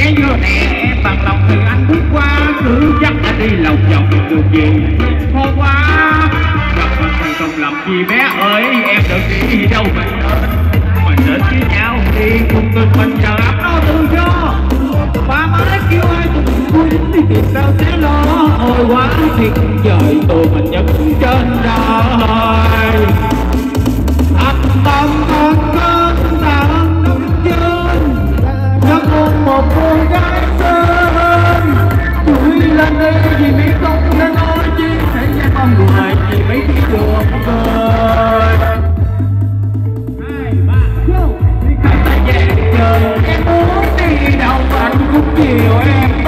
vé vô nè em bằng lòng thì anh bước qua, cứ dắt anh đi lòng vòng đường về khó quá. Gặp mình không làm gì bé ơi, em đừng đi đâu mình đến với nhau đi cùng từng mình chờ ấm nó tự do. Ba má kêu ai cùng vui thì tìm sao sẽ lo, ôi quá tuyệt vời tụi mình nhất trên đời. Âm tâm con cơn đàn đông trên, giấc mộng một cô gái xinh. Vui lên đi vì biết không nên nói chi, thế gian con người chỉ mấy khi được cười. Hai ba go, đi khắp ta về trời, em muốn đi đâu anh cũng chiều em.